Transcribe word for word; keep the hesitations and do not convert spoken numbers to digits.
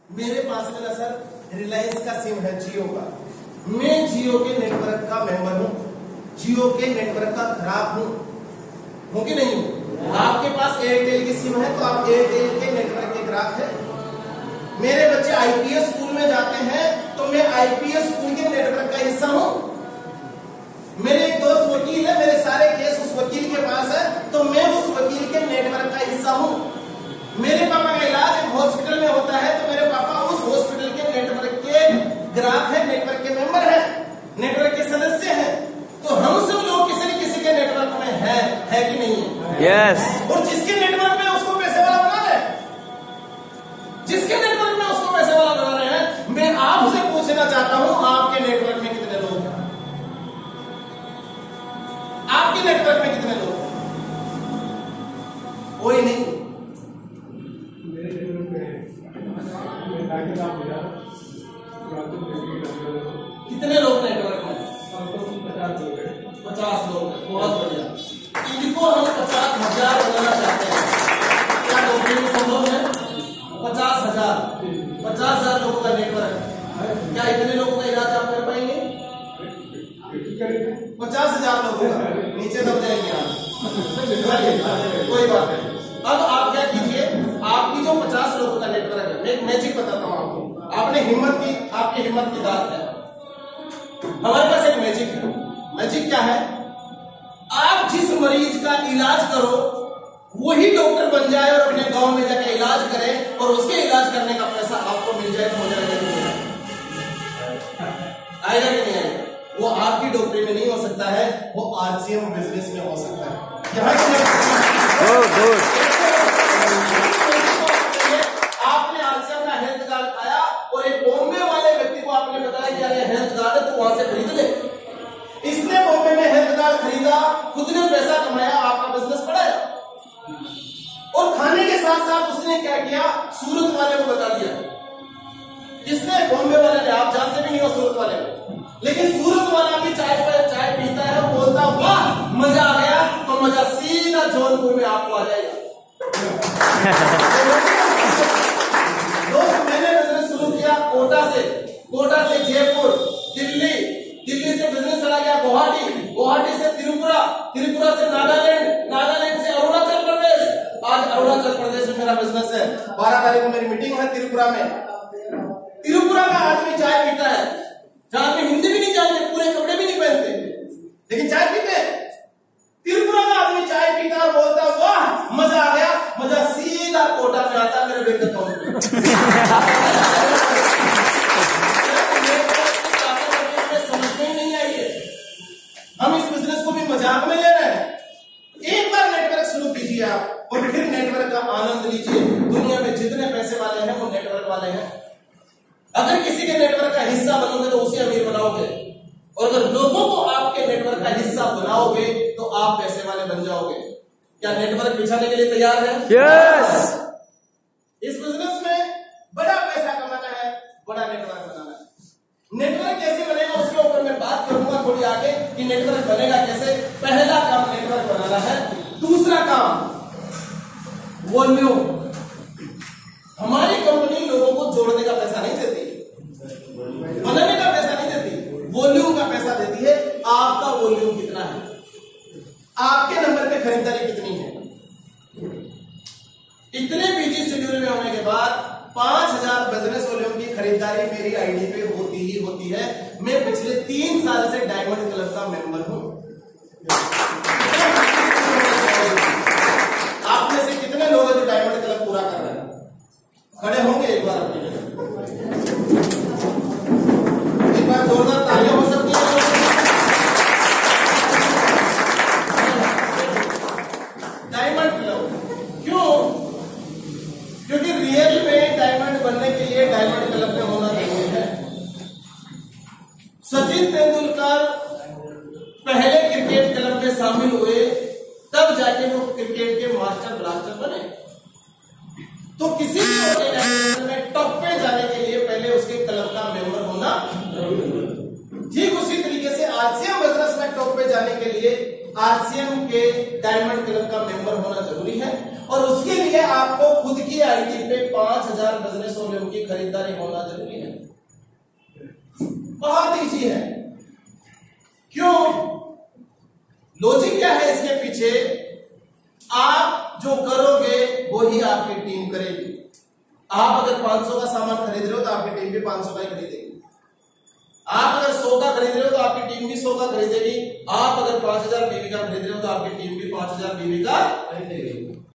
मेरे पास में ना सर रिलायंस का सिम है, जियो का। मैं जियो के नेटवर्क का मेंबर हूँ, जियो के नेटवर्क का ग्राहक हूँ, हूँ कि नहीं हूँ? आपके पास एयरटेल की सिम है तो आप एयरटेल के नेटवर्क के ग्राहक हैं। मेरे बच्चे आईपीएस स्कूल में जाते हैं तो मैं आईपीएस स्कूल के नेटवर्क का हिस्सा हूँ। मेरे एक दोस्त वकील है, मेरे सारे केस उस वकील के पास है तो मैं उस वकील के नेटवर्क का हिस्सा हूँ। मेरे पापा का इलाज एक हॉस्पिटल में होता है तो मेरे पापा उस हॉस्पिटल के नेटवर्क के ग्राहक है, नेटवर्क के मेंबर है, नेटवर्क के सदस्य हैं। तो हम सब लोग किसी न किसी के नेटवर्क में है, है कि नहीं है? यस। और जिसके नेटवर्क में उसको पैसे वाला बना रहे, जिसके नेटवर्क में उसको पैसे वाला बना रहे हैं। मैं आपसे पूछना चाहता हूं, आपके नेटवर्क में कितने लोग हैं? आपके नेटवर्क में कितने लोग हैं? कोई नहीं। कितने लोग नेटवर्क में? पचास लोग। बहुत बढ़िया। इनको हम पचास हजार बनाना चाहते हैं, क्या नौकरी में संभव है? पचास हजार पचास हजार लोगों का नेटवर्क है। क्या इतने लोगों का इलाज आप कर पाएंगे? पचास हजार लोगों का नीचे दब जाएंगे आप। कोई बात नहीं। अब आप क्या कीजिए, आपकी जो पचास लोगों का नेटवर्क है, मैं एक मैजिक बताता हूँ आपको। आपने हिम्मत की, आपकी हिम्मत की दात है। हमारे पास एक मैजिक है। मैजिक क्या है? आप जिस मरीज का इलाज करो वही डॉक्टर बन जाए और अपने गांव में जाकर इलाज करे और उसके इलाज करने का पैसा आपको मिल जाए, हो जाएगा कि नहीं आएगा कि नहीं आएगा? वो आपकी डॉक्टरी में नहीं हो सकता है, वो आरसीएम बिजनेस में हो सकता है। आपने आरसीएम का हेल्थ कार्ड आया और एक बॉम्बे वाले व्यक्ति को आपने बताया कि यार हेल्थ कार्ड है तो वहां से खरीद ले। इसने बॉम्बे में हेल्थ कार्ड खरीदा, खुद ने पैसा कमाया, आपका बिजनेस बढ़ाया। और खाने के साथ साथ उसने क्या किया, सूरत वाले को बता दिया। किसने? बॉम्बे वाले ने। आप जानते भी नहीं हो सूरत वाले को, लेकिन सूरत वाला भी चाय पर चाय पीता है और बोलता वाह मजा आ गया, तो मजा सीधा जौनपुर में आपको आ जाएगा। दोस्त मैंने बिजनेस शुरू किया कोटा से, कोटा से जयपुर, दिल्ली, दिल्ली से बिजनेस चला गया गुवाहाटी, गुवाहाटी से त्रिपुरा, त्रिपुरा से नागालैंड, नागालैंड से अरुणाचल प्रदेश। आज अरुणाचल प्रदेश में मेरा बिजनेस है। बारह तारीख को मेरी मीटिंग है त्रिपुरा में। त्रिपुरा का आदमी चाय पीता है, जहां पे हिंदी भी नहीं जानते, पूरे कपड़े भी नहीं पहनते, लेकिन चाय पीते हैं। त्रिपुरा का आदमी चाय पीता और बोलता वाह मजा आ गया, मजा सीधा कोटा में आता मेरे बैंक अकाउंट में। समझ में नहीं आई है, हम इस बिजनेस को भी मजाक में ले रहे हैं। एक बार नेटवर्क शुरू कीजिए आप और फिर नेटवर्क का आनंद लीजिए। दुनिया में जितने पैसे वाले हैं वो नेटवर्क वाले हैं। अगर किसी के नेटवर्क का हिस्सा बनोगे तो उसे अमीर बनाओगे, और अगर लोगों को आपके नेटवर्क का हिस्सा बनाओगे तो आप पैसे वाले बन जाओगे। क्या नेटवर्क बिछाने के लिए तैयार है? यस। इस बिजनेस में बड़ा पैसा कमाना है, बड़ा नेटवर्क बनाना है। नेटवर्क कैसे बनेगा उसके ऊपर मैं बात करूंगा थोड़ी आगे कि नेटवर्क बनेगा कैसे। पहला काम नेटवर्क बनाना है। दूसरा काम वॉल्यूम। हमारी कंपनी लोगों को जोड़ने का पैसा नहीं देती, बनाने का पैसा नहीं देती, वॉल्यूम का पैसा देती है। आपका वॉल्यूम कितना है, आपके नंबर पे खरीदारी कितनी है। इतने बिजी शेड्यूल में होने के बाद पांच हजार बिजनेस वॉल्यूम की खरीदारी मेरी आईडी पे होती ही होती है। मैं पिछले तीन साल से डायमंड क्लब का मेंबर हूं। आप में से कितने लोग हैं जो डायमंड क्लब पूरा कर रहे हैं? खड़े होंगे एक बार अपनी जगह, एक बार जोरदार तालियां हो सकती है। डायमंड क्लब क्यों? क्योंकि रियल में डायमंड बनने के लिए डायमंड क्लब में होना जरूरी है। सचिन तेंदुलकर पहले क्रिकेट क्लब में शामिल हुए, तब जाके वो क्रिकेट के मास्टर ब्लास्टर बने। तो किसी भी ऑर्गेनाइजेशन में टॉप पे जाने के लिए पहले उसके क्लब का मेंबर होना जरूरी है। ठीक उसी तरीके से आरसीएम बिजनेस में टॉप पे जाने के लिए आरसीएम के डायमंड क्लब का मेंबर होना जरूरी है। और और उसके लिए आपको खुद की आईडी पे पांच हजार बिजनेस वॉल्यूम की खरीदारी होना जरूरी है। बहुत ईजी है। क्यों? लॉजिक क्या है इसके पीछे? आप जो करोगे वो ही आपकी टीम करेगी। आप अगर पांच सौ का सामान खरीद रहे हो तो आपकी टीम भी पांच सौ का ही खरीदेगी। आप अगर सौ का खरीद रहे हो तो आपकी टीम भी सौ का खरीदेगी। आप अगर पांच हजार बीवी का खरीद रहे हो तो आपकी टीम भी पांच हजार बीवी का